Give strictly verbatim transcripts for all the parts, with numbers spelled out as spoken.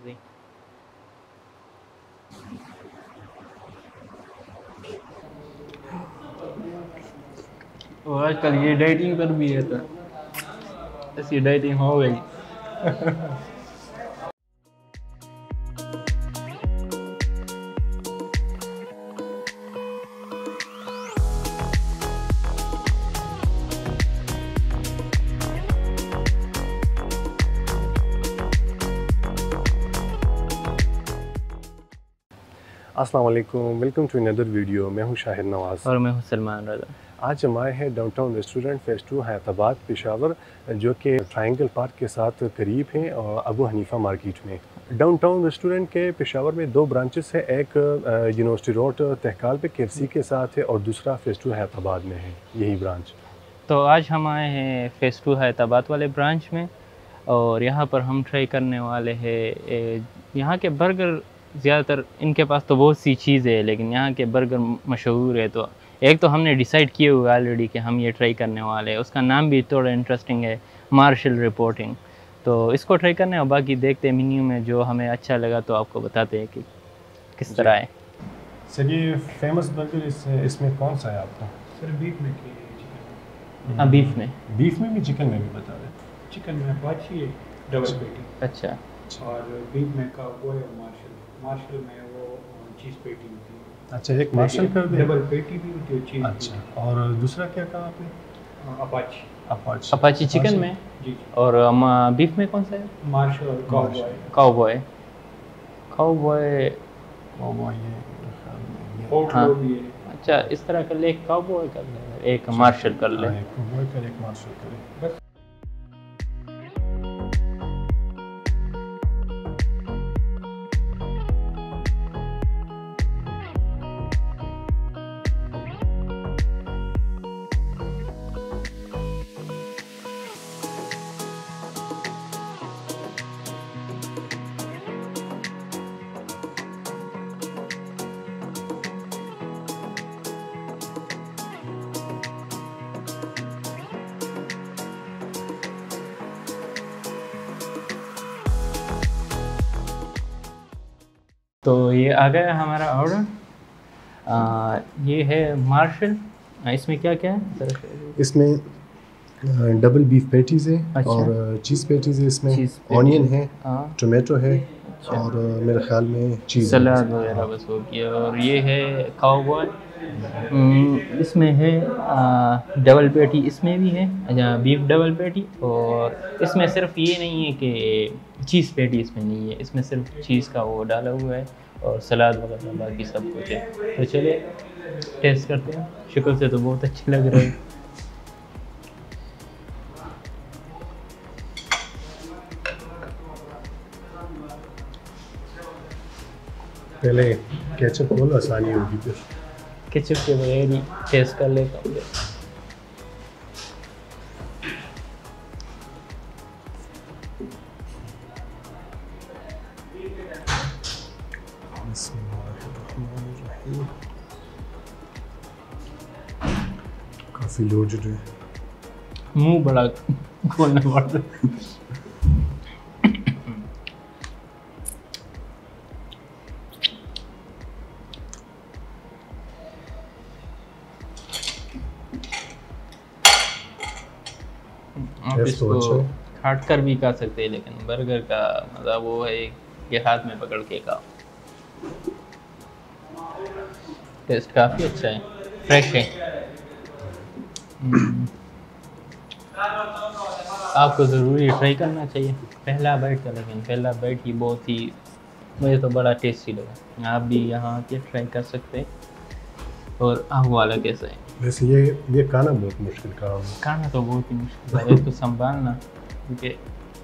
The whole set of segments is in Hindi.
जी। और आजकल ये डाइटिंग पर भी है, तो ऐसी डाइटिंग हो गई। अस्सलाम वालेकुम, वेलकम टू अनदर वीडियो। मैं हूं शाहिद नवाज़ और मैं हूं सलमान रज़ा। आज हम आए हैं downtown restaurant phase two Hyderabad Peshawar, जो कि ट्रायंगल पार्क के साथ करीब है और अबू हनीफा मार्केट में। डाउनटाउन रेस्टोरेंट के पेशावर में दो ब्रांचेस है, एक यूनिवर्सिटी रोड तहकाल पे केएफसी के साथ है और दूसरा फेज़ टू हैदराबाद में है, यही ब्रांच। तो आज हम आए हैं फेज़ टू हैदराबाद वाले ब्रांच में और यहाँ पर हम ट्राई करने वाले हैं यहाँ के बर्गर। ज़्यादातर इनके पास तो बहुत सी चीज़ें हैं, लेकिन यहाँ के बर्गर मशहूर है। तो एक तो हमने डिसाइड किए हुए ऑलरेडी कि हम ये ट्राई करने वाले हैं, उसका नाम भी थोड़ा इंटरेस्टिंग है, मार्शल रिपोर्टिंग। तो इसको ट्राई करने और बाकी देखते हैं मेन्यू में जो हमें अच्छा लगा तो आपको बताते हैं कि किस तरह है। सर ये फेमस बर्गर इस, इसमें कौन सा है आपका? सर बीफ में की चिकन। हाँ, बीफ में बीफ में भी चिकन में भी बता दें। चिकन में अपाची है डबल पेटी, अच्छा, और बीफ में काउबॉय और मार्शल। मार्शल में वो चीज़ पेटी होती है। अच्छा, एक मार्शल कर दे। डबल पेटी भी होती है चीज़। अच्छा, और दूसरा क्या कहा आपने? अपाची। अपाची अपाची चिकन में। जी। और बीफ में कौन सा है? मार्शल और काउबॉय। काउबॉय काउबॉय काउबॉय ये पोर्क हाँ। भी है। अच्छा, इस तरह कर ले, एक काउबॉय कर ले, एक मार्शल कर ले। एक काउबॉय कर, एक मार्शल कर। बस तो ये आ गया हमारा ऑर्डर। ये है मार्शल। इसमें क्या क्या है? इसमें डबल बीफ पैटीज़ है। अच्छा। और चीज़ पैटीज़ है, इसमें चीज़ ऑनियन है, हाँ। टोमेटो है। अच्छा। और मेरे ख्याल में चीज़ सलाद वगैरह बस हो गया। और ये है काउबॉय, इसमें है डबल पैटी, इसमें भी है। अच्छा, बीफ डबल पैटी। और इसमें सिर्फ ये नहीं है कि चीज़ पैटी इसमें नहीं है, इसमें सिर्फ चीज़ का वो डाला हुआ है और सलाद वगैरह बाकी सब कुछ है। तो चलिए टेस्ट करते हैं। शक्ल से तो बहुत अच्छे लग रहे हैं। पहले केचप खोलो, आसानी होगी फिर। केचप के बगैर ही टेस्ट कर लेता हूँ। काफ़ी लोडेड है, मुंह बड़ा खोलना पड़ता है। आप इसको काट कर भी खा सकते हैं, लेकिन बर्गर का मज़ा वो है कि हाथ में पकड़ के खाओ। टेस्ट काफ़ी अच्छा है, फ्रेश है। आपको ज़रूरी ट्राई करना चाहिए पहला बाइट का, लेकिन पहला बाइट ही बहुत ही मुझे तो बड़ा टेस्टी लगा। आप भी यहाँ आके ट्राई कर सकते हैं। और आप वाला कैसा है? वैसे ये ये खाना बहुत मुश्किल काम है। खाना तो बहुत ही मुश्किल है, एक तो संभालना, क्योंकि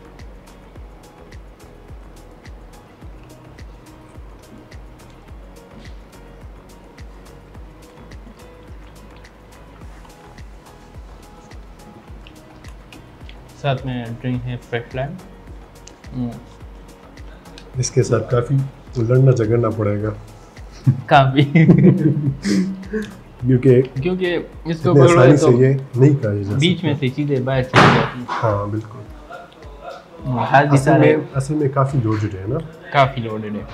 साथ में ड्रिंक है फ्रेश लाइम। इसके साथ काफ़ी लड़ना झगड़ना पड़ेगा काफ़ी क्योंकि क्योंकि इसको आसानी तो से ये नहीं खाई जा बीच में से चीज़ें बाहर चली जाती हैं। हाँ बिल्कुल। काफ़ी असल सारे में असल में काफ़ी लोडेड है ना। काफ़ी लोडेड है।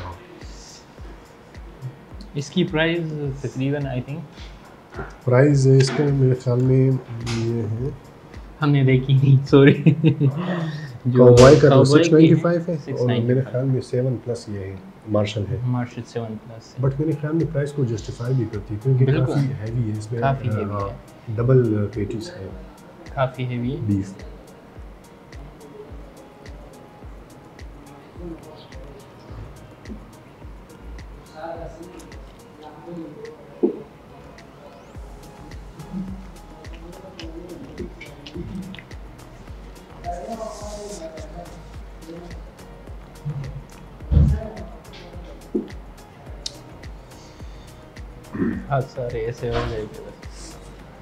इसकी प्राइस तकरीबन आई थिंक प्राइस इसका मेरे ख्याल में ये है, हमने देखी नहीं, सॉरी। काउबॉय का तो सिक्स नाइन्टी फाइव है सिक्स और नाइन्टी मेरे फाइव ख्याल में सेवन प्लस ये है मार्शल है। Martial seven plus. बट मेरे ख्याल में प्राइस को जस्टिफाई भी करती है क्योंकि बिल्कुल। काफ़ी हैवी है इसमें, काफ़ी heavy है। डबल पेटीज है काफ़ी हेवी है। बीफ। हाँ सारे ऐसे हो गए कि बस।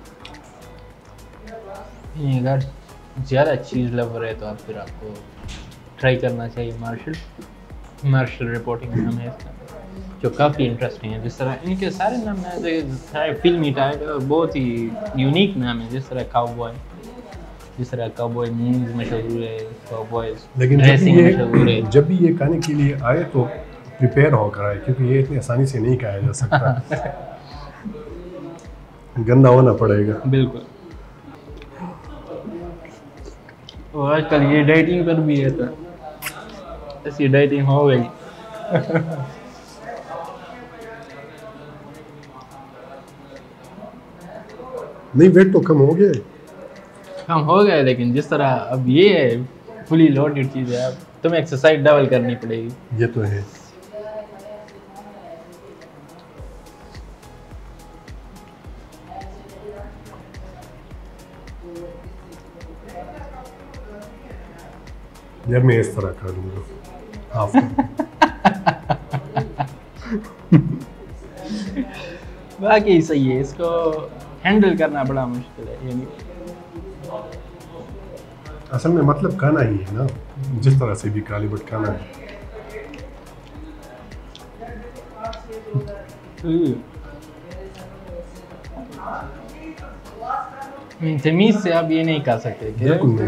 ये अगर ज़्यादा चीज़ लवर है तो आप फिर आपको ट्राई करना चाहिए मार्शल। मार्शल रिपोर्टिंग नाम है इसका, जो काफ़ी इंटरेस्टिंग है। जिस तरह इनके सारे नाम है फिल्मी टाइप और बहुत ही यूनिक नाम है। जिस तरह काउबॉय, जिस तरह काउबॉय मूवीज मशहूर है, काउबॉय लेकिन जब भी ड्रेसिंग मशहूर है। ये जब भी ये खाने के लिए आए तो प्रिपेयर होकर आए क्योंकि ये इतनी आसानी से नहीं खाया जा सकता। गंदा होना पड़ेगा। बिल्कुल। और आजकल ये डाइटिंग पर भी है तो ऐसी डाइटिंग हो गई। नहीं, वेट तो कम हो गया है। कम हो गया, लेकिन जिस तरह अब ये है फुली लोडेड चीज़ है, अब तुम्हें एक्सरसाइज डबल करनी पड़ेगी। ये तो है। यार मैं इस तरह कर लूँगा हाफ। बाकी सही है, इसको हैंडल करना बड़ा मुश्किल है। यानी असल में मतलब खाना ही है ना, जिस तरह से भी काली बट खाना है। तमीज से आप ये नहीं कर सकते। बिल्कुल नहीं।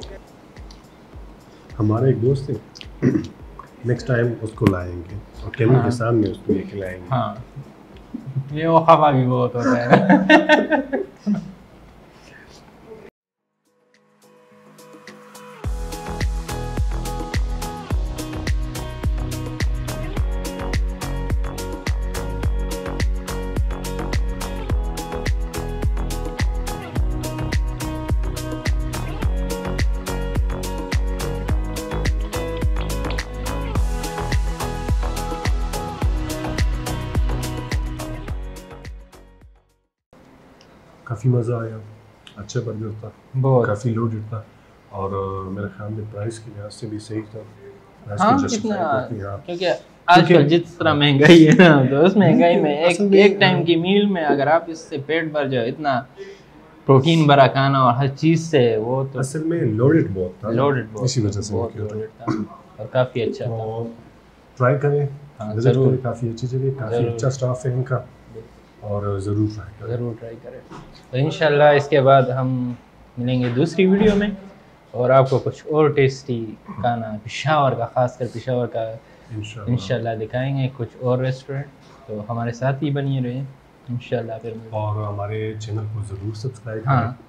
हमारे एक दोस्त है, नेक्स्ट टाइम उसको लाएंगे और कैमरे के सामने उसको ये खिलाएंगे। हाँ, ये वो खफा भी बहुत होता है। काफ़ी मज़ा आया, अच्छा बर्गर था, बहुत काफ़ी लोडेड था और अ, मेरे ख्याल में प्राइस के लिहाज से भी सही था। प्राइस हाँ, को justify कितना करती है, हाँ। क्योंकि आजकल जिस तरह महंगाई है ना, तो उस महंगाई में एक असल में- एक टाइम की मील में अगर आप इससे पेट भर जाओ, इतना प्रोटीन भरा खाना और हर चीज़ से, वो तो असल में लोडेड बहुत था, लोडेड बहुत इसी वजह से बहुत मैं कहता हूँ। लोडेड था और काफ़ी अच्छा था। तो ट्राई करें, हाँ, विजिट ज़रूर। करें, काफ़ी अच्छी जगह, काफ़ी ज़रूर। अच्छा स्टाफ है इनका और ज़रूर ट्राई करें। ज़रूर ट्राई करें। तो इंशाल्लाह इसके बाद हम मिलेंगे दूसरी वीडियो में और आपको कुछ और टेस्टी खाना पेशावर का, खासकर पेशावर का इंशाल्लाह इंशाल्लाह दिखाएंगे, कुछ और रेस्टोरेंट। तो हमारे साथ ही बनिए रहे इंशाल्लाह। फिर मिलते हैं। और हमारे चैनल को ज़रूर सब्सक्राइब हाँ करें।